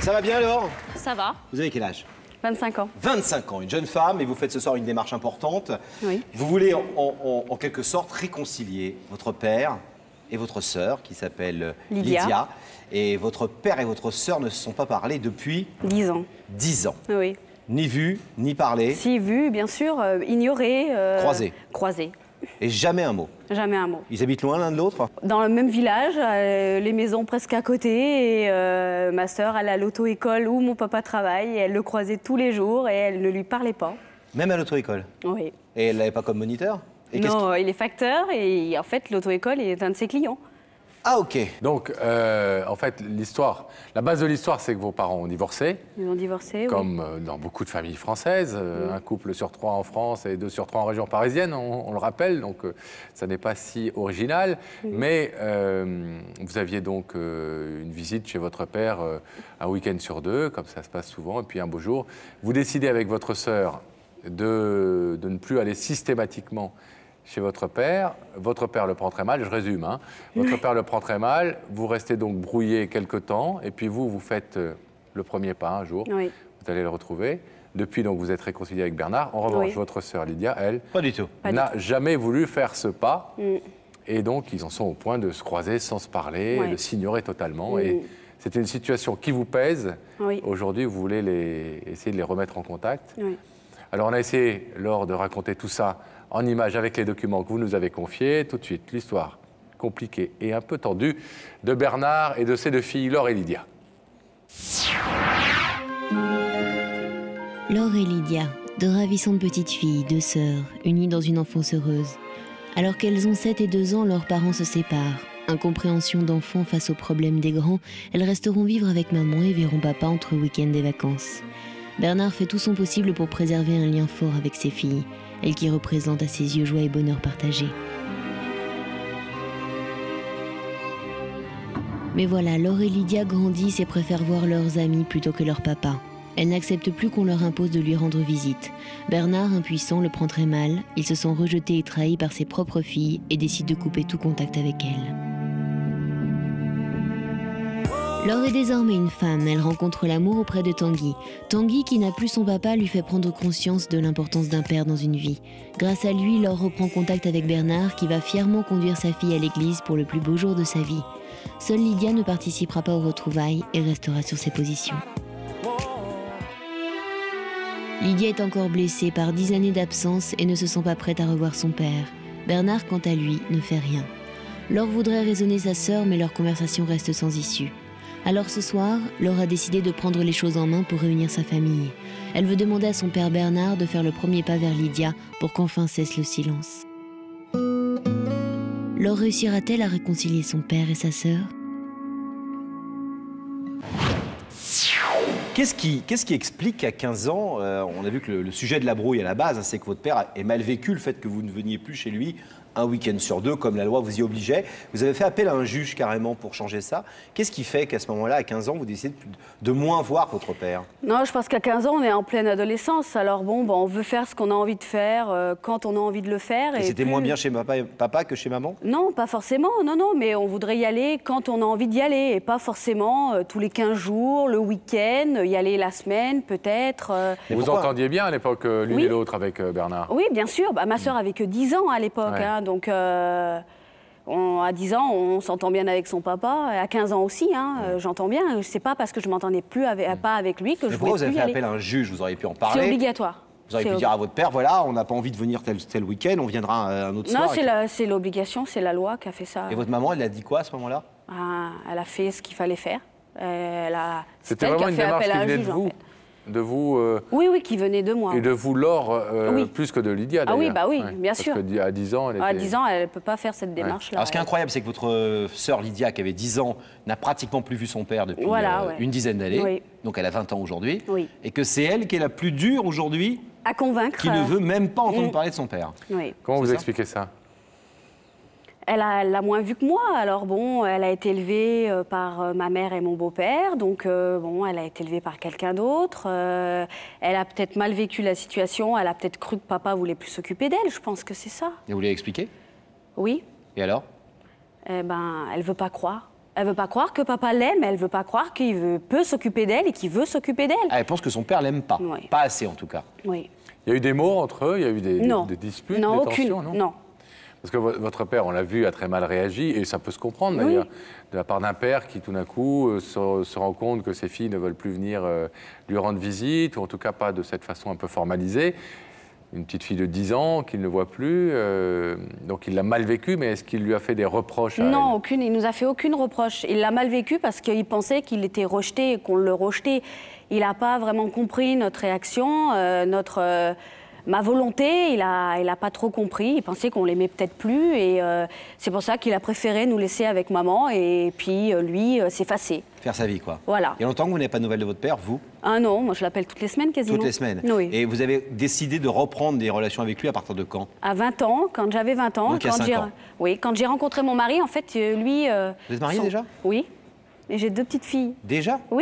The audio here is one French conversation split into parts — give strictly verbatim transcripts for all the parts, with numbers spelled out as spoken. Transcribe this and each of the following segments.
Ça va bien, Laure? Ça va. Vous avez quel âge? vingt-cinq ans. vingt-cinq ans, une jeune femme, et vous faites ce soir une démarche importante. Oui. Vous voulez en, en- en quelque sorte réconcilier votre père et votre sœur, qui s'appelle Lydia. Lydia. Et votre père et votre sœur ne se sont pas parlé depuis dix ans. dix ans. Oui. Ni vu, ni parlé, Si vu, bien sûr, euh, ignoré. euh, Croisé. Croisé. et jamais un mot. Jamais un mot. Ils habitent loin l'un de l'autre? Dans le même village, euh, les maisons presque à côté. Et euh, ma sœur, elle est à l'auto-école où mon papa travaille. Et elle le croisait tous les jours et elle ne lui parlait pas. Même à l'auto-école? Oui. Et elle l'avait pas comme moniteur? Et qu'est-ce Non, il est facteur et en fait, l'auto-école est un de ses clients. Ah, ok. Donc, euh, en fait, l'histoire, la base de l'histoire, c'est que vos parents ont divorcé, Ils ont divorcé. comme euh, dans beaucoup de familles françaises. Euh, Oui. Un couple sur trois en France et deux sur trois en région parisienne, on, on le rappelle. Donc, euh, ça n'est pas si original. Mais euh, vous aviez donc euh, une visite chez votre père euh, un week-end sur deux, comme ça se passe souvent. Et puis, un beau jour, vous décidez avec votre sœur de, de ne plus aller systématiquement chez votre père. Votre père le prend très mal, je résume. Hein. Votre père le prend très mal, vous restez donc brouillé quelque temps, et puis vous, vous faites euh, le premier pas un jour, Oui. vous allez le retrouver. Depuis, donc, vous êtes réconcilié avec Bernard. En revanche, Oui. votre sœur Lydia, elle, Pas du tout. Pas du n'a jamais voulu faire ce pas, Mm. et donc ils en sont au point de se croiser sans se parler, Ouais. de s'ignorer totalement. Mm. Et c'était une situation qui vous pèse. Oui. Aujourd'hui, vous voulez les, essayer de les remettre en contact. Oui. Alors, on a essayé, Laure, de raconter tout ça en images avec les documents que vous nous avez confiés. Tout de suite, l'histoire compliquée et un peu tendue de Bernard et de ses deux filles, Laure et Lydia. Laure et Lydia, deux ravissantes petites filles, deux sœurs, unies dans une enfance heureuse. Alors qu'elles ont sept et deux ans, leurs parents se séparent. Incompréhension d'enfants face aux problèmes des grands, elles resteront vivre avec maman et verront papa entre week-end et vacances. Bernard fait tout son possible pour préserver un lien fort avec ses filles, elles qui représentent à ses yeux joie et bonheur partagé. Mais voilà, Laure et Lydia grandissent et préfèrent voir leurs amis plutôt que leur papa. Elles n'acceptent plus qu'on leur impose de lui rendre visite. Bernard, impuissant, le prend très mal. Il se sent rejeté et trahi par ses propres filles et décide de couper tout contact avec elles. Laure est désormais une femme, elle rencontre l'amour auprès de Tanguy. Tanguy, qui n'a plus son papa, lui fait prendre conscience de l'importance d'un père dans une vie. Grâce à lui, Laure reprend contact avec Bernard, qui va fièrement conduire sa fille à l'église pour le plus beau jour de sa vie. Seule Lydia ne participera pas aux retrouvailles et restera sur ses positions. Lydia est encore blessée par dix années d'absence et ne se sent pas prête à revoir son père. Bernard, quant à lui, ne fait rien. Laure voudrait raisonner sa sœur, mais leur conversation reste sans issue. Alors ce soir, Laure a décidé de prendre les choses en main pour réunir sa famille. Elle veut demander à son père Bernard de faire le premier pas vers Lydia pour qu'enfin cesse le silence. Laure réussira-t-elle à réconcilier son père et sa sœur ? Qu'est-ce qui, qu'est-ce qui explique qu'à quinze ans, euh, on a vu que le, le sujet de la brouille à la base, hein, c'est que votre père ait mal vécu le fait que vous ne veniez plus chez lui un week-end sur deux, comme la loi vous y obligeait. Vous avez fait appel à un juge carrément pour changer ça. Qu'est-ce qui fait qu'à ce moment-là, à quinze ans, vous décidez de, de moins voir votre père? Non, je pense qu'à quinze ans, on est en pleine adolescence. Alors bon, bah, on veut faire ce qu'on a envie de faire euh, quand on a envie de le faire. Et, Et c'était plus- moins bien chez papa, et- papa que chez maman? Non, pas forcément, non, non, mais on voudrait y aller quand on a envie d'y aller, et pas forcément euh, tous les quinze jours, le week-end, y aller la semaine, peut-être. euh. Mais Vous pourquoi entendiez bien à l'époque euh, l'une Oui. et l'autre avec euh, Bernard? Oui, bien sûr, bah, ma sœur avait que dix ans à l'époque, Ouais. hein, donc euh, on- à dix ans, on s'entend bien avec son papa, à quinze ans aussi, hein, euh, j'entends bien, c'est pas parce que je m'entendais plus avec, pas avec lui que Mais je pourquoi voulais vous avez plus y fait aller. appel à un juge? Vous auriez pu en C'est parler. obligatoire. Vous auriez C'est pu ob- dire à votre père, voilà, on n'a pas envie de venir tel, tel week-end, on viendra euh, un autre Non, soir. c'est Et- la- c'est l'obligation, c'est la loi qui a fait ça. Et votre maman, elle a dit quoi à ce moment-là? Ah, elle a fait ce qu'il fallait faire. Elle a... c'est C'était elle qui vraiment a une fait démarche appel qui à un venait de juge, en vous, fait. de vous euh, Oui, oui, qui venait de moi. et de vous, Laure, euh, Oui. plus que de Lydia Ah d'ailleurs. oui, bah oui, bien sûr. Parce qu'à dix ans, elle était... À dix ans, elle ne peut pas faire cette démarche-là. Alors, ce qui est incroyable, c'est que votre euh, sœur Lydia, qui avait dix ans, n'a pratiquement plus vu son père depuis Voilà, euh, ouais. une dizaine d'années. Oui. Donc, elle a vingt ans aujourd'hui. Oui. Et que c'est elle qui est la plus dure aujourd'hui, À convaincre. qui ne euh, veut même pas entendre Mm. parler de son père. Oui. Comment C'est vous ça expliquez ça? Elle a, elle l'a moins vu que moi. Alors bon, elle a été élevée euh, par euh, ma mère et mon beau-père. Donc euh, bon, elle a été élevée par quelqu'un d'autre. Euh, elle a peut-être mal vécu la situation. Elle a peut-être cru que papa voulait plus s'occuper d'elle. Je pense que c'est ça. Et vous l'avez expliqué? Oui. Et alors? Eh ben, elle veut pas croire. Elle veut pas croire que papa l'aime, elle veut pas croire qu'il veut, peut s'occuper d'elle et qu'il veut s'occuper d'elle. Ah, elle pense que son père l'aime pas. Oui. Pas assez, en tout cas. Oui. Il y a eu des mots entre eux, il y a eu des, Non. des, des disputes, non, des aucune. tensions, non, non. Parce que vo- votre père, on l'a vu, a très mal réagi, et ça peut se comprendre Oui. d'ailleurs, de la part d'un père qui tout d'un coup euh, se, se rend compte que ses filles ne veulent plus venir euh, lui rendre visite, ou en tout cas pas de cette façon un peu formalisée. Une petite fille de dix ans qu'il ne voit plus, euh, donc il l'a mal vécu, mais est-ce qu'il lui a fait des reproches à Non, elle aucune. Il nous a fait aucune reproche. Il l'a mal vécu parce qu'il pensait qu'il était rejeté et qu'on le rejetait. Il n'a pas vraiment compris notre réaction, euh, notre, euh, ma volonté. Il n'a il a pas trop compris. Il pensait qu'on l'aimait peut-être plus. Et euh, c'est pour ça qu'il a préféré nous laisser avec maman. Et puis, euh, lui, euh, s'effacer. Faire sa vie, quoi. Voilà. Il y a longtemps que vous n'avez pas de nouvelles de votre père, vous? Ah non, moi je l'appelle toutes les semaines quasiment. Toutes les semaines. Oui. Et vous avez décidé de reprendre des relations avec lui à partir de quand? À vingt ans, quand j'avais vingt ans. Donc il y a quand cinq j'ai- ans. Oui, quand j'ai rencontré mon mari, en fait, euh, lui... euh, Vous êtes mariés son- déjà? Oui. Et j'ai deux petites filles. Déjà? Oui.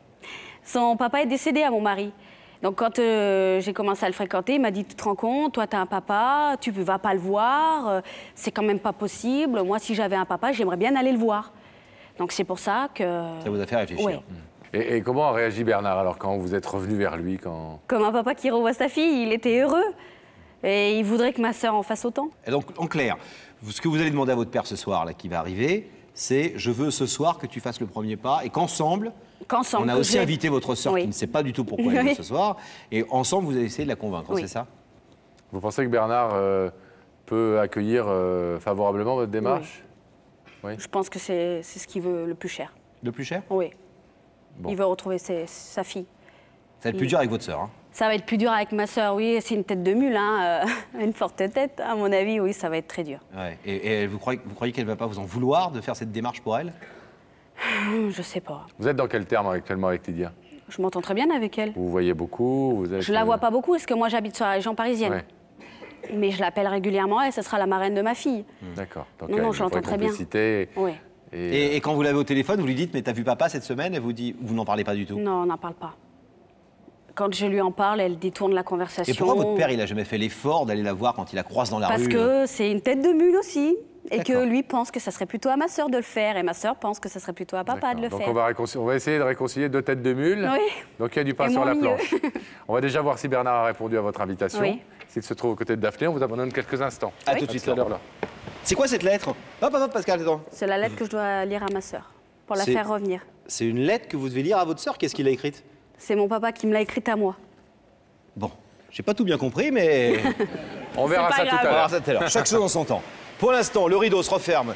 Son papa est décédé à mon mari. Donc quand euh, j'ai commencé à le fréquenter, il m'a dit, tu te rends compte, toi tu as un papa, tu ne vas pas le voir, euh, c'est quand même pas possible. Moi, si j'avais un papa, j'aimerais bien aller le voir. Donc c'est pour ça que... Ça vous a fait réfléchir. Ouais. et, et comment a réagi Bernard alors quand vous êtes revenu vers lui quand... Comme un papa qui revoit sa fille, il était heureux. Et il voudrait que ma sœur en fasse autant. Et donc, en clair, vous- ce que vous allez demander à votre père ce soir, là, qui va arriver, c'est je veux ce soir que tu fasses le premier pas et qu'ensemble, Qu'ensemble, on a que aussi j'ai- invité votre sœur Oui. qui ne sait pas du tout pourquoi elle est Oui. là ce soir, et ensemble, vous allez essayer de la convaincre, Oui. c'est ça? Vous pensez que Bernard euh, peut accueillir euh, favorablement votre démarche? Je pense que c'est c'est ce qu'il veut le plus cher. Le plus cher? Oui. Bon. Il veut retrouver ses- sa fille. Ça va être plus Il- dur avec votre sœur. Hein. Ça va être plus dur avec ma sœur, oui. C'est une tête de mule, hein, euh, une forte tête. À mon avis, oui, ça va être très dur. Ouais. Et, et vous croyez, vous croyez qu'elle ne va pas vous en vouloir de faire cette démarche pour elle? Hum, Je sais pas. Vous êtes dans quel terme actuellement avec Lydia? Je m'entends très bien avec elle. Vous vous voyez beaucoup vous êtes, Je la euh, vois pas beaucoup, parce que moi, j'habite sur la région parisienne. ouais, Mais je l'appelle régulièrement et ce sera la marraine de ma fille. d'accord. Donc Non, il y a non, une je l'entends vraie très bien. complicité. Oui. Et, Et, et quand vous l'avez au téléphone, vous lui dites, mais t'as vu papa cette semaine? Elle vous dit, vous n'en parlez pas du tout. Non, on n'en parle pas. Quand je lui en parle, elle détourne la conversation. Et pourquoi votre père, il a jamais fait l'effort d'aller la voir quand il la croise dans la Parce rue? que c'est une tête de mule aussi. Et que D'accord. lui pense que ça serait plutôt à ma sœur de le faire. Et ma sœur pense que ça serait plutôt à papa de le donc faire. on va, réconcilier- on va essayer de réconcilier deux têtes de mule. Oui. Donc il y a du pain Et sur mon la milieu. planche. On va déjà voir si Bernard a répondu à votre invitation. Oui. S'il se trouve aux côtés de Daphné, on vous abandonne quelques instants. À Oui. tout de suite, À l'heure Laurent. là. C'est quoi cette lettre? Hop, hop, hop, Pascal, attends. C'est la lettre que je dois lire à ma sœur pour la C'est- faire revenir. C'est une lettre que vous devez lire à votre sœur. Qu'est-ce qu'il a écrite? C'est mon papa qui me l'a écrite à moi. Bon, j'ai pas tout bien compris, mais On verra pas ça grave. tout à on va l'heure. voir ça tout à l'heure. Chaque chose en son temps. Pour l'instant, le rideau se referme.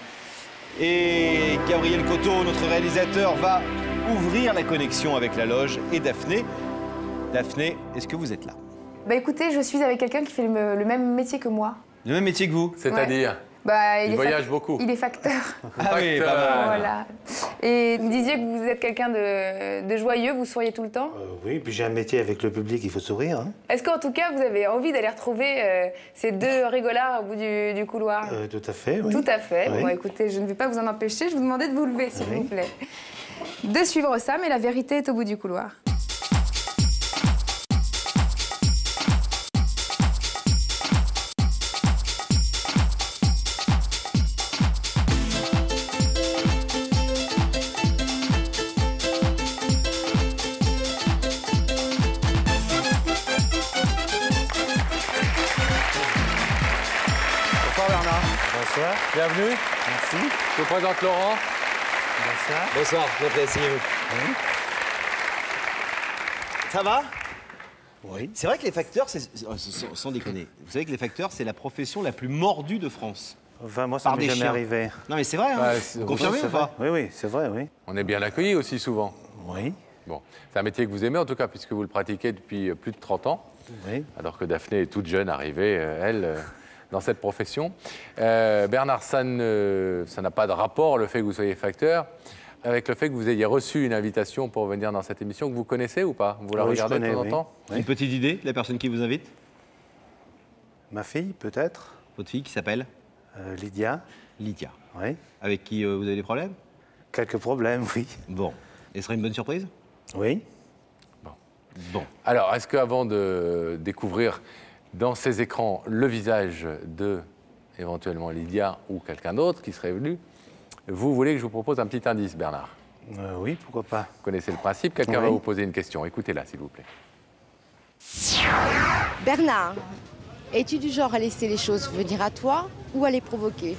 Et Gabriel Coteau, notre réalisateur, va ouvrir la connexion avec la loge et Daphné. Daphné, est-ce que vous êtes là? Bah écoutez, je suis avec quelqu'un qui fait le, le même métier que moi. Le même métier que vous? C'est-à-dire Bah, Il est voyage fac- beaucoup. Il est facteur. Ah oui, Facteur. pas mal. Voilà. Et vous me disiez que vous êtes quelqu'un de, de joyeux, vous souriez tout le temps. Euh, oui, puis j'ai un métier avec le public, il faut sourire. Hein. Est-ce qu'en tout cas, vous avez envie d'aller retrouver euh, ces deux rigolards au bout du, du couloir? Euh, tout à fait, oui. Tout à fait. Oui. Bon, écoutez, je ne vais pas vous en empêcher. Je vous demandais de vous lever, s'il Oui. vous plaît. De suivre ça, mais la vérité est au bout du couloir. Bonsoir Bernard. Bonsoir. Bienvenue. Merci. Je vous présente Laurent. Bonsoir. Bonsoir, bienvenue, asseyez-vous. Ça va? Oui. C'est vrai que les facteurs, c'est, sans, sans déconner, vous savez que les facteurs, c'est la profession la plus mordue de France. Enfin, moi, ça Par m'est des jamais chiens. arrivé. Non mais c'est vrai, hein? Bah, c'est- Vous confirmez C'est ou vrai. pas? Oui, oui, c'est vrai, oui. On est bien accueillis aussi souvent. Oui, Bon, c'est un métier que vous aimez en tout cas, puisque vous le pratiquez depuis euh, plus de trente ans, oui. alors que Daphné est toute jeune arrivée, euh, elle, euh, dans cette profession. Euh, Bernard, ça ne- ça n'a pas de rapport, le fait que vous soyez facteur, avec le fait que vous ayez reçu une invitation pour venir dans cette émission, que vous connaissez ou pas? Vous la Ah oui, je regardez de connais, temps en oui. temps? Oui. Une petite idée de la personne qui vous invite? Ma fille, peut-être. Votre fille qui s'appelle Euh, Lydia. Lydia. Oui. Avec qui euh, vous avez des problèmes? Quelques problèmes, oui. Bon. Et ce serait une bonne surprise? Oui. Bon. Alors, est-ce qu'avant de découvrir dans ces écrans le visage de, éventuellement, Lydia ou quelqu'un d'autre qui serait venu, Vous voulez que je vous propose un petit indice, Bernard? Euh, oui, pourquoi pas. Vous connaissez le principe, quelqu'un Oui. va vous poser une question. Écoutez-la, s'il vous plaît. Bernard, es-tu du genre à laisser les choses venir à toi ou à les provoquer?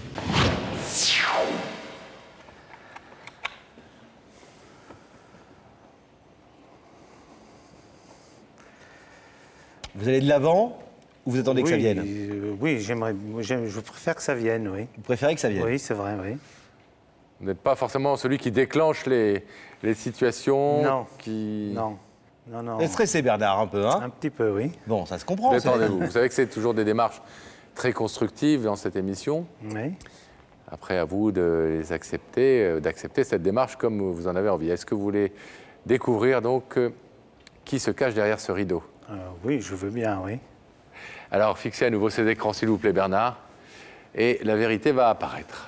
Vous allez de l'avant ou vous attendez oui, que ça vienne? euh, Oui, j'aimerais, j'aime- je préfère que ça vienne, oui. Vous préférez que ça vienne? Oui, c'est vrai, oui. Vous n'êtes pas forcément celui qui déclenche les, les situations Non. qui... Non, non, non. Vous êtes stressé, Bernard, un peu, hein? Un petit peu, oui. Bon, ça se comprend. c'est- Détendez-vous. Vous savez que c'est toujours des démarches très constructives dans cette émission. Oui. Après, à vous de les accepter, euh, d'accepter cette démarche comme vous en avez envie. Est-ce que vous voulez découvrir donc euh, qui se cache derrière ce rideau? Euh, oui, je veux bien, oui. Alors, fixez à nouveau ces écrans, s'il vous plaît, Bernard, et la vérité va apparaître.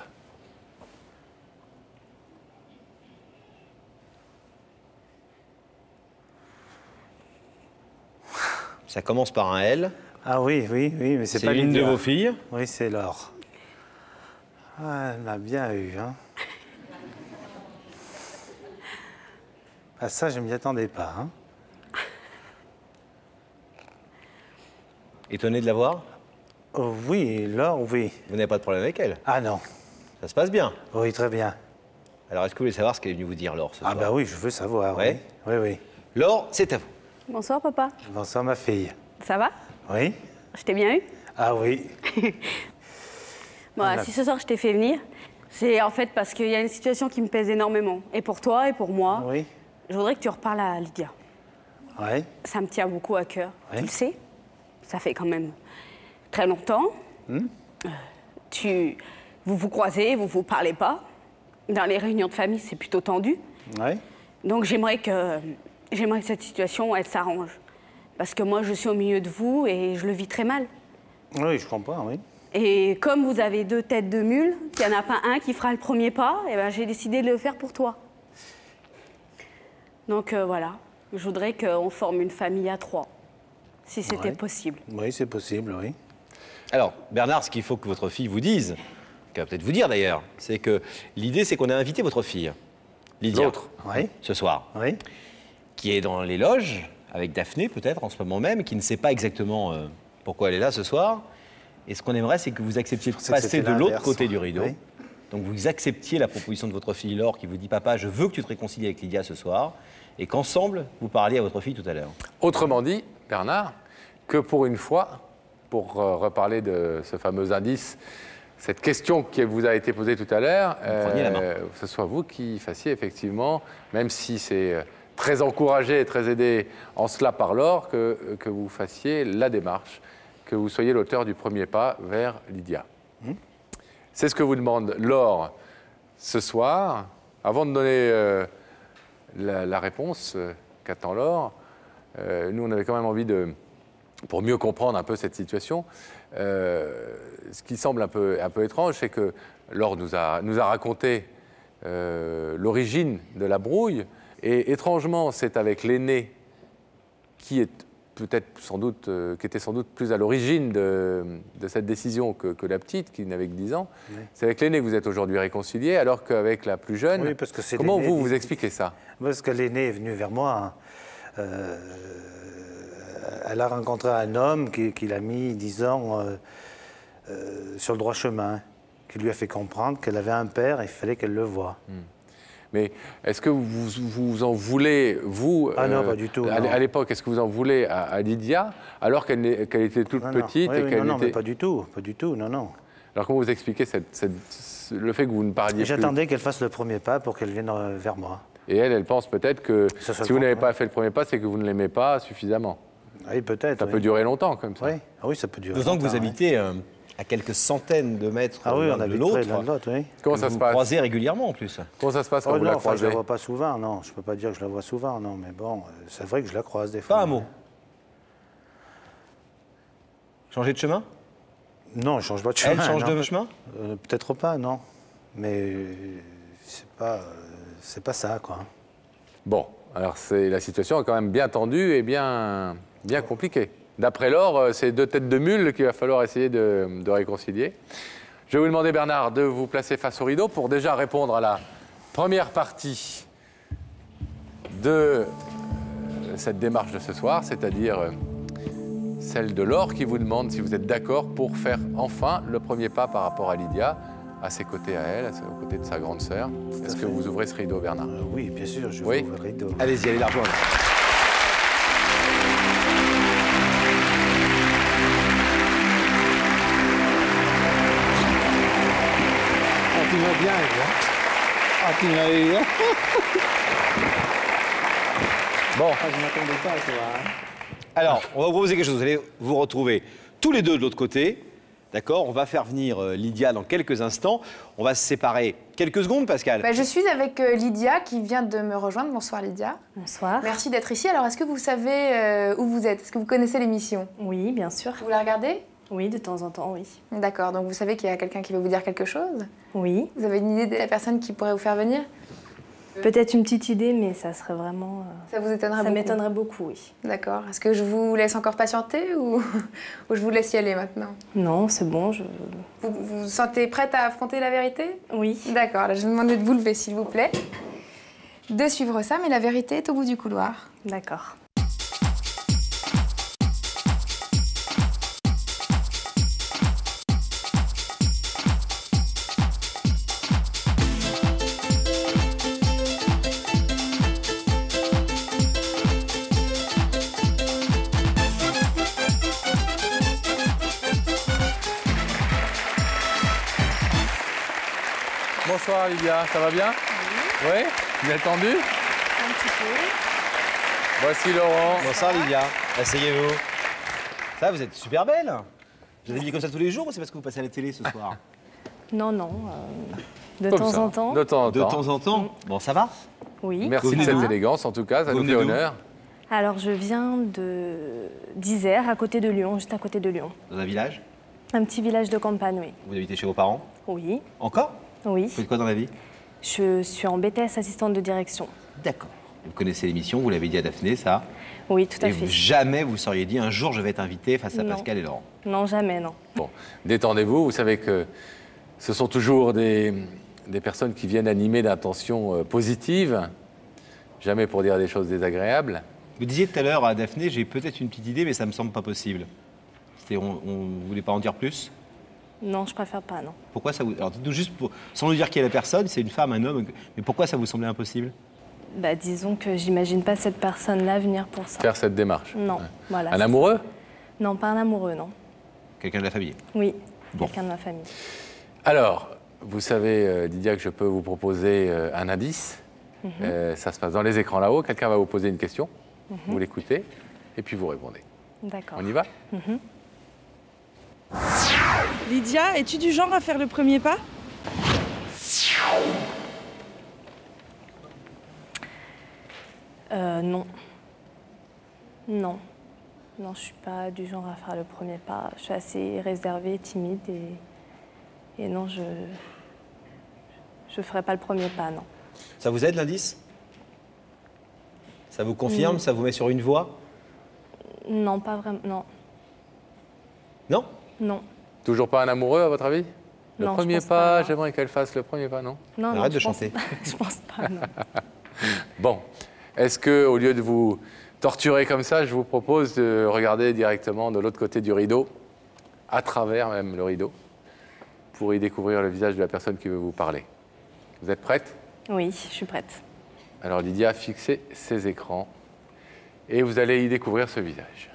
Ça commence par un L. Ah oui, oui, oui, mais c'est C'est pas l'une de Lydia. vos filles. Oui, c'est Laure. Ah, elle m'a bien eu, hein. Ah, ça, je ne m'y attendais pas, hein. Étonné de la voir? Oh, oui, Laure, oui. Vous n'avez pas de problème avec elle? Ah non. Ça se passe bien. Oui, très bien. Alors, est-ce que vous voulez savoir ce qu'elle est venue vous dire, Laure, ce Ah soir? bah oui, je veux savoir, Ouais. oui. Oui, oui. Laure, c'est à vous. Bonsoir, papa. Bonsoir, ma fille. Ça va? Oui? Je t'ai bien eu? Ah oui. Bon, Ah, si ce soir je t'ai fait venir, c'est en fait parce qu'il y a une situation qui me pèse énormément. Et pour toi et pour moi, Oui. je voudrais que tu reparles à Lydia. Oui. Ça me tient beaucoup à cœur. Oui. Tu le sais, ça fait quand même très longtemps. Euh, Tu, vous vous croisez, vous vous parlez pas. Dans les réunions de famille, c'est plutôt tendu. Oui. Donc j'aimerais que, j'aimerais que cette situation, elle s'arrange. Parce que moi, je suis au milieu de vous et je le vis très mal. Oui, je comprends, oui. Et comme vous avez deux têtes de mule, qu'il n'y en a pas un qui fera le premier pas, et ben j'ai décidé de le faire pour toi. Donc euh, voilà, je voudrais qu'on forme une famille à trois, si c'était Ouais. possible. Oui, c'est possible, oui. Alors, Bernard, ce qu'il faut que votre fille vous dise, qu'elle va peut-être vous dire d'ailleurs, c'est que l'idée, c'est qu'on a invité votre fille, Lydia, L'autre. Oui. ce soir, Oui. qui est dans les loges, avec Daphné peut-être en ce moment même, qui ne sait pas exactement euh, pourquoi elle est là ce soir. Et ce qu'on aimerait, c'est que vous acceptiez de pensais que passer c'était de l'autre l'inverse. côté du rideau. Oui. Donc vous acceptiez la proposition de votre fille Laure qui vous dit « Papa, je veux que tu te réconcilies avec Lydia ce soir » et qu'ensemble, vous parliez à votre fille tout à l'heure. Autrement dit, Bernard, que pour une fois, pour euh, reparler de ce fameux indice, cette question qui vous a été posée tout à l'heure, preniez la main. ce soit vous qui fassiez effectivement, même si c'est euh, très encouragé et très aidé en cela par Laure, que, que vous fassiez la démarche, que vous soyez l'auteur du premier pas vers Lydia. C'est ce que vous demande Laure ce soir. Avant de donner euh, la, la réponse euh, qu'attend Laure, euh, nous on avait quand même envie de, pour mieux comprendre un peu cette situation, euh, ce qui semble un peu, un peu étrange, c'est que Laure nous a, nous a raconté euh, l'origine de la brouille, et étrangement c'est avec l'aîné qui est peut-être sans doute, euh, qui était sans doute plus à l'origine de, de cette décision que, que la petite, qui n'avait que dix ans. Oui. C'est avec l'aîné que vous êtes aujourd'hui réconciliés, alors qu'avec la plus jeune, Oui, parce que c'est comment l'aîné vous qui- vous expliquez ça? Parce que l'aînée est venue vers moi. hein. Euh, elle a rencontré un homme qui, qui l'a mis, disons, euh, euh, sur le droit chemin, qui lui a fait comprendre qu'elle avait un père et il fallait qu'elle le voie. Mais est-ce que vous, vous en voulez, vous, Ah non, pas du tout, à, non. à l'époque, est-ce que vous en voulez à, à Lydia, alors qu'elle n'est- qu'elle était toute Non, non. petite Oui, et oui, qu'elle non, non, était... mais pas du tout, pas du tout, non, non. Alors comment vous expliquez cette, cette- le fait que vous ne parliez plus? J'attendais qu'elle fasse le premier pas pour qu'elle vienne euh, vers moi. Et elle, elle pense peut-être que Ça, ça si vous le n'avez comprend. pas fait le premier pas, c'est que vous ne l'aimez pas suffisamment. Oui, peut-être. Ça oui. peut durer longtemps comme ça. Oui, ah oui, ça peut durer. D'autant que vous longtemps, oui. habitez euh, à quelques centaines de mètres Ah oui, l'un on de habite l'autre, près l'un de l'autre, oui. Comment que ça vous se passe croisez régulièrement en plus. Comment ça se passe quand Oh vous non, la enfin, je croisez la vois pas souvent, non. Je peux pas dire que je la vois souvent, non. Mais bon, euh, c'est vrai que je la croise des fois. Pas un mot. Changer de chemin? Non, je change pas de chemin. Elle change non. de chemin? Euh, Peut-être pas, non. Mais euh, c'est pas, euh, c'est pas ça, quoi. Bon, alors c'est la situation est quand même bien tendue et bien, bien compliquée. D'après Laure, euh, c'est deux têtes de mule qu'il va falloir essayer de, de réconcilier. Je vais vous demander, Bernard, de vous placer face au rideau pour déjà répondre à la première partie de cette démarche de ce soir, c'est-à-dire celle de Laure qui vous demande si vous êtes d'accord pour faire enfin le premier pas par rapport à Lydia, à ses côtés à elle, aux côtés de sa grande sœur. Est-ce que vous ouvrez ce rideau, Bernard? Euh, Oui, bien sûr, je Oui. vais ouvrir le rideau. Allez-y, allez la rejoindre. Ah, tu vas bien, hein? Ah, tu m'as eu, hein? Bon, Ah, je ne m'attendais pas à toi, hein? Alors, on va vous proposer quelque chose. Vous allez vous retrouver tous les deux de l'autre côté. D'accord? On va faire venir euh, Lydia dans quelques instants. On va se séparer quelques secondes, Pascal. Bah, je suis avec euh, Lydia qui vient de me rejoindre. Bonsoir Lydia. Bonsoir. Merci d'être ici. Alors, est-ce que vous savez euh, où vous êtes? Est-ce que vous connaissez l'émission? Oui, bien sûr. Vous la regardez? Oui, de temps en temps, oui. D'accord, donc vous savez qu'il y a quelqu'un qui veut vous dire quelque chose? Oui. Vous avez une idée de la personne qui pourrait vous faire venir? Peut-être une petite idée, mais ça serait vraiment... euh, Ça vous étonnerait Ça beaucoup? m'étonnerait beaucoup, oui. D'accord. Est-ce que je vous laisse encore patienter ou, ou je vous laisse y aller maintenant? Non, c'est bon, je... Vous vous vous sentez prête à affronter la vérité? Oui. D'accord, là je vais vous demander de vous lever s'il vous plaît, de suivre ça, mais la vérité est au bout du couloir. D'accord. bonsoir Lydia, ça va bien? Oui. Oui? Vous êtes tendu? Un petit peu. Voici Laurent. Bonsoir Lydia, asseyez-vous. Ça, vous êtes super belle. Vous êtes habillée comme ça tous les jours ou c'est parce que vous passez à la télé ce soir? Non, non. euh, de Comme temps ça, en temps. De temps en De temps. temps en temps. Bon, ça va? Oui. Merci Vous de venez cette d'où? élégance, en tout cas, ça Vous nous venez fait d'où? honneur. Alors, je viens de d'Isère, à côté de Lyon, juste à côté de Lyon. Dans un village? Un petit village de campagne, oui. Vous habitez chez vos parents? Oui, Encore? oui. Vous faites quoi dans la vie? Je suis en B T S assistante de direction. D'accord. Vous connaissez l'émission, vous l'avez dit à Daphné, ça. Oui, tout à Et fait. vous, jamais vous seriez dit un jour je vais être invité face à Non. Pascal et Laurent. Non, jamais, non. Bon, détendez-vous, vous savez que ce sont toujours des, des personnes qui viennent animer d'intentions euh, positives, jamais pour dire des choses désagréables. Vous disiez tout à l'heure à Daphné, j'ai peut-être une petite idée, mais ça me semble pas possible. C'était, on, on voulait pas en dire plus? Non, je préfère pas, non. Pourquoi ça vous... Alors, dites-nous juste, pour... sans nous dire qui est la personne, c'est une femme, un homme, mais pourquoi ça vous semblait impossible? Bah, disons que j'imagine pas cette personne-là venir pour ça. Faire cette démarche. Non, Ouais. voilà. Un c'est amoureux? ça. Non, pas un amoureux, non. Quelqu'un de la famille? Oui, Bon. quelqu'un de ma famille. Alors, vous savez, euh, Lydia, que je peux vous proposer euh, un indice. Euh, ça se passe dans les écrans là-haut. Quelqu'un va vous poser une question. Vous l'écoutez et puis vous répondez. D'accord. On y va? Lydia, es-tu du genre à faire le premier pas? Euh, non. Non. Non, je suis pas du genre à faire le premier pas. Je suis assez réservée, timide et, et non, je je ferai pas le premier pas, non. Ça vous aide l'indice? Ça vous confirme? Ça vous met sur une voie? Non, pas vraiment. Non, Non? non. Toujours pas un amoureux, à votre avis? Le Non, je premier pense pas, pas, non. j'aimerais qu'elle fasse le premier pas, non? Non, non, Arrête de je pense chanter. pas. Je pense pas, non. Bon, est-ce que au lieu de vous torturer comme ça, je vous propose de regarder directement de l'autre côté du rideau, à travers même le rideau, pour y découvrir le visage de la personne qui veut vous parler. Vous êtes prête? Oui, je suis prête. Alors Lydia, fixez ses écrans et vous allez y découvrir ce visage.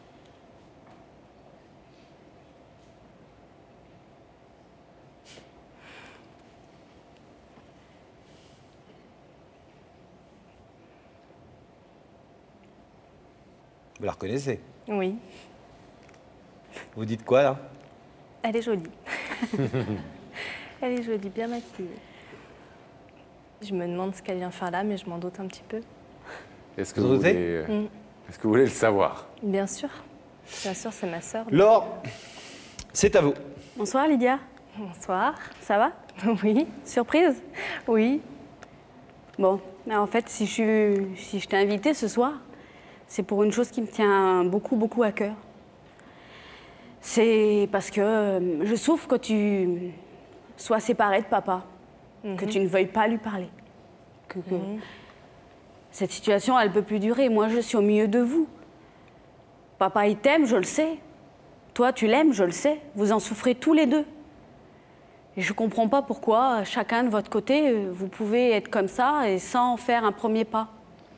Vous la reconnaissez? Oui, Vous dites quoi là? elle est jolie. Elle est jolie, bien maquillée. Je me demande ce qu'elle vient faire là, mais je m'en doute un petit peu. Est-ce que, Vous vous notez voulez, euh, Mm. est-ce que vous voulez le savoir? Bien sûr. Bien sûr, c'est ma sœur. Laure, c'est à vous. Bonsoir Lydia. Bonsoir. Ça va? Oui. Surprise? Oui. Bon, mais en fait, si je, suis- si je t'ai invitée ce soir, c'est pour une chose qui me tient beaucoup, beaucoup à cœur. C'est parce que euh, je souffre quand tu, sois séparée de papa, mm-hmm. que tu ne veuilles pas lui parler. Que, que... Mm-hmm. Cette situation, elle ne peut plus durer. Moi, je suis au milieu de vous. Papa, il t'aime, je le sais. Toi, tu l'aimes, je le sais. Vous en souffrez tous les deux. Et je ne comprends pas pourquoi, chacun de votre côté, vous pouvez être comme ça et sans faire un premier pas.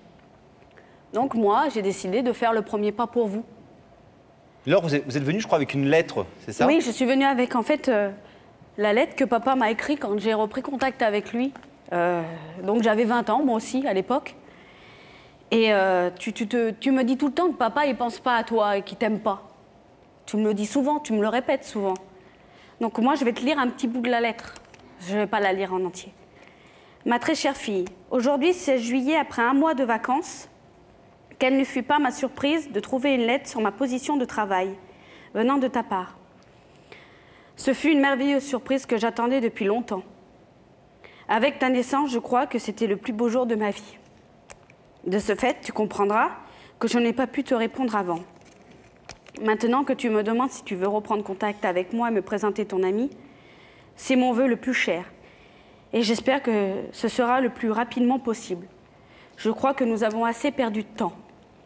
Donc moi, j'ai décidé de faire le premier pas pour vous. Laure, vous êtes, vous êtes venue, je crois, avec une lettre, c'est ça? Oui, je suis venue avec, en fait, euh, la lettre que papa m'a écrite quand j'ai repris contact avec lui. Euh, donc j'avais vingt ans, moi aussi, à l'époque. Et euh, tu, tu, te, tu me dis tout le temps que papa, il ne pense pas à toi et qu'il ne t'aime pas. Tu me le dis souvent, tu me le répètes souvent. Donc moi, je vais te lire un petit bout de la lettre. Je ne vais pas la lire en entier. Ma très chère fille, aujourd'hui, seize juillet, après un mois de vacances, quelle ne fut pas ma surprise de trouver une lettre sur ma position de travail, venant de ta part. Ce fut une merveilleuse surprise que j'attendais depuis longtemps. Avec ta naissance, je crois que c'était le plus beau jour de ma vie. De ce fait, tu comprendras que je n'ai pas pu te répondre avant. Maintenant que tu me demandes si tu veux reprendre contact avec moi et me présenter ton ami, c'est mon vœu le plus cher. Et j'espère que ce sera le plus rapidement possible. Je crois que nous avons assez perdu de temps.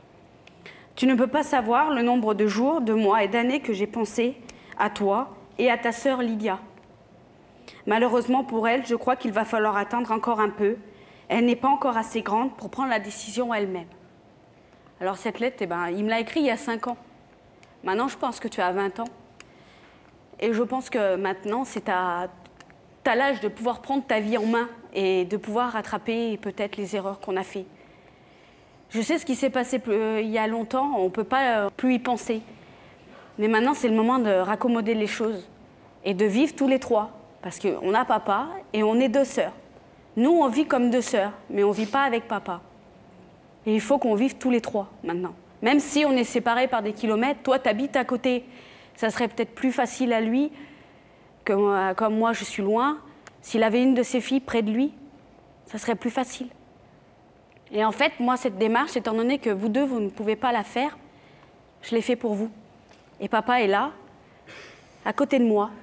Tu ne peux pas savoir le nombre de jours, de mois et d'années que j'ai pensé à toi et à ta sœur Lydia. Malheureusement pour elle, je crois qu'il va falloir attendre encore un peu. Elle n'est pas encore assez grande pour prendre la décision elle-même. Alors cette lettre, eh ben, il me l'a écrite il y a cinq ans. Maintenant, je pense que tu as vingt ans. Et je pense que maintenant, c'est à, à l'âge de pouvoir prendre ta vie en main et de pouvoir rattraper peut-être les erreurs qu'on a faites. Je sais ce qui s'est passé plus, il y a longtemps, on ne peut pas plus y penser. Mais maintenant, c'est le moment de raccommoder les choses et de vivre tous les trois. Parce qu'on a papa et on est deux sœurs. Nous, on vit comme deux sœurs, mais on ne vit pas avec papa. Et il faut qu'on vive tous les trois, maintenant. Même si on est séparés par des kilomètres, toi, tu habites à côté. Ça serait peut-être plus facile à lui, que moi, comme moi, je suis loin. S'il avait une de ses filles près de lui, ça serait plus facile. Et en fait, moi, cette démarche, étant donné que vous deux, vous ne pouvez pas la faire, je l'ai fait pour vous. Et papa est là, à côté de moi.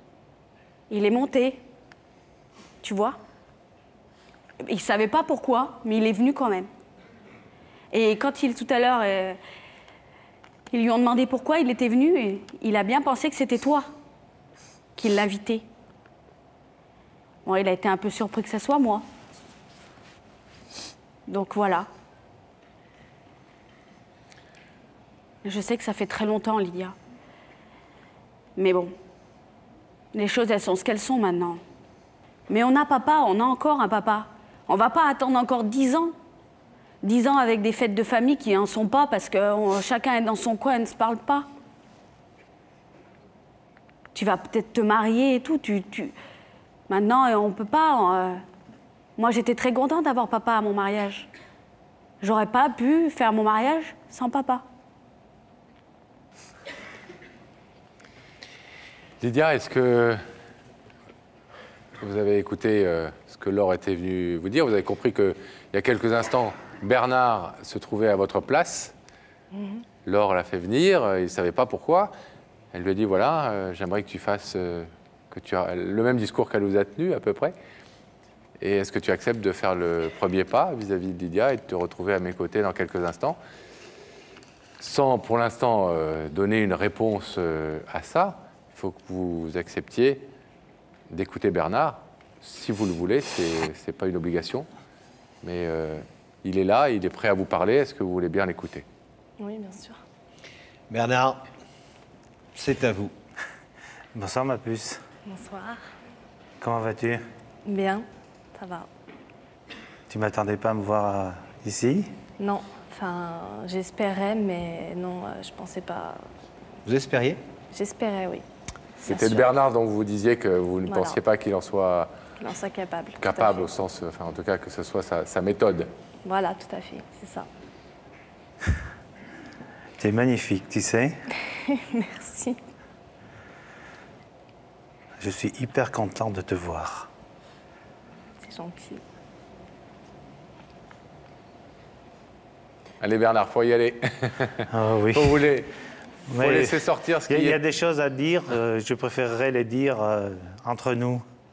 Il est monté, tu vois. Il ne savait pas pourquoi, mais il est venu quand même. Et quand il, tout à l'heure, euh, ils lui ont demandé pourquoi il était venu, et il a bien pensé que c'était toi qui l'invitait. Bon, il a été un peu surpris que ce soit moi. Donc voilà. Je sais que ça fait très longtemps, Lydia. Mais bon, les choses, elles sont ce qu'elles sont maintenant. Mais on a papa, on a encore un papa. On ne va pas attendre encore dix ans. Dix ans avec des fêtes de famille qui n'en sont pas parce que on, chacun est dans son coin et ne se parle pas. Tu vas peut-être te marier et tout. Tu, tu... Maintenant, on ne peut pas. Euh... Moi, j'étais très contente d'avoir papa à mon mariage. J'aurais pas pu faire mon mariage sans papa. Lydia, est-ce que vous avez écouté euh, ce que Laure était venue vous dire? Vous avez compris qu'il y a quelques instants, Bernard se trouvait à votre place. Mm-hmm. Laure l'a fait venir, il ne savait pas pourquoi. Elle lui a dit, voilà, euh, j'aimerais que tu fasses euh, que tu as le même discours qu'elle vous a tenu, à peu près. Et est-ce que tu acceptes de faire le premier pas vis-à-vis de Lydia et de te retrouver à mes côtés dans quelques instants? Sans, pour l'instant, euh, donner une réponse euh, à ça, il faut que vous acceptiez d'écouter Bernard. Si vous le voulez, ce n'est pas une obligation. Mais euh, il est là, il est prêt à vous parler. Est-ce que vous voulez bien l'écouter? Oui, bien sûr. Bernard, c'est à vous. Bonsoir, ma puce. Bonsoir. Comment vas-tu? Bien, ça va. Tu m'attendais pas à me voir euh, ici? Non, enfin, j'espérais, mais non, euh, je pensais pas. Vous espériez? J'espérais, oui. C'était de Bernard dont vous disiez que vous ne voilà. pensiez pas qu'il en soit... qu'il en soit capable. Capable au sens, enfin, en tout cas, que ce soit sa, sa méthode. Voilà, tout à fait, c'est ça. Tu es magnifique, tu sais. Merci. Je suis hyper content de te voir. C'est gentil. Allez Bernard, faut y aller. Oh oui. Faut vous les... faut Mais laisser sortir ce qui est... Il y a des choses à dire, euh, je préférerais les dire euh, entre nous.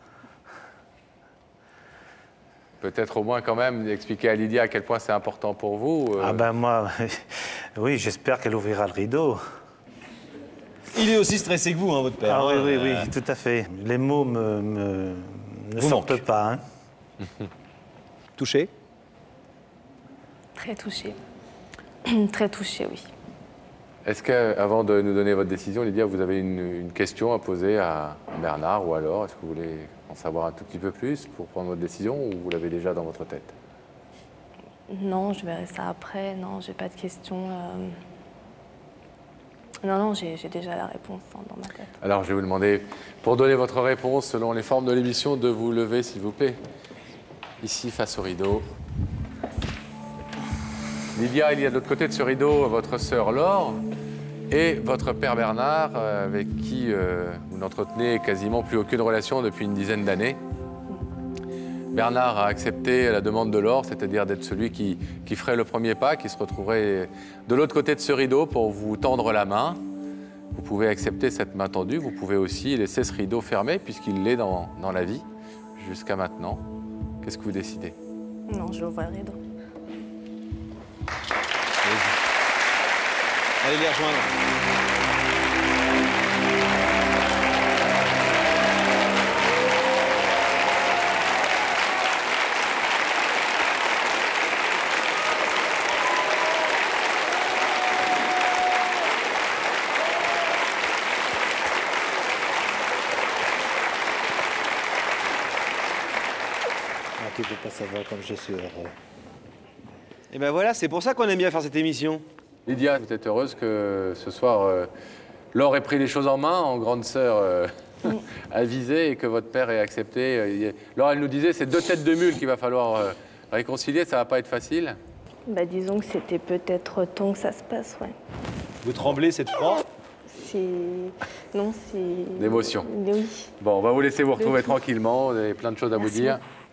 peut-être au moins quand même expliquer à Lydia à quel point c'est important pour vous. euh. Ah ben moi, oui, j'espère qu'elle ouvrira le rideau. Il est aussi stressé que vous, hein, votre père. Ah oui, hein, oui, euh, oui, tout à fait. Les mots me, me- ne Vous sortent manquent. pas. Hein. Touché? Très touchée. Très touchée, oui. Est-ce qu'avant de nous donner votre décision, Lydia, vous avez une, une question à poser à Bernard ou alors est-ce que vous voulez en savoir un tout petit peu plus pour prendre votre décision ou vous l'avez déjà dans votre tête? Non, je verrai ça après. Non, j'ai pas de questions. euh. Non, non, j'ai j'ai déjà la réponse hein, dans ma tête. Alors je vais vous demander, pour donner votre réponse selon les formes de l'émission, de vous lever s'il vous plaît. Ici, face au rideau. Lydia, il y a de l'autre côté de ce rideau votre sœur Laure et votre père Bernard, euh, avec qui euh, vous n'entretenez quasiment plus aucune relation depuis une dizaine d'années. Bernard a accepté la demande de Laure, c'est-à-dire d'être celui qui, qui ferait le premier pas, qui se retrouverait de l'autre côté de ce rideau pour vous tendre la main. Vous pouvez accepter cette main tendue, vous pouvez aussi laisser ce rideau fermé, puisqu'il l'est dans, dans la vie, jusqu'à maintenant. Qu'est-ce que vous décidez? Non, je vais ouvrir le rideau. Allez les rejoindre. Ah, tu ne peux pas savoir comme je suis heureux. Et ben voilà, c'est pour ça qu'on aime bien faire cette émission. Lydia, vous êtes heureuse que ce soir, euh, Laure ait pris les choses en main, en grande sœur euh, avisée, et que votre père ait accepté. euh, il y a- Laure, elle nous disait, c'est deux têtes de mule qu'il va falloir euh, réconcilier, ça va pas être facile. Bah, disons que c'était peut-être temps que ça se passe, ouais. Vous tremblez, c'est froid? C'est... Non, c'est... D'émotion. Oui. Bon, on va vous laisser vous retrouver tout. tranquillement, vous avez plein de choses à vous Merci dire. beaucoup.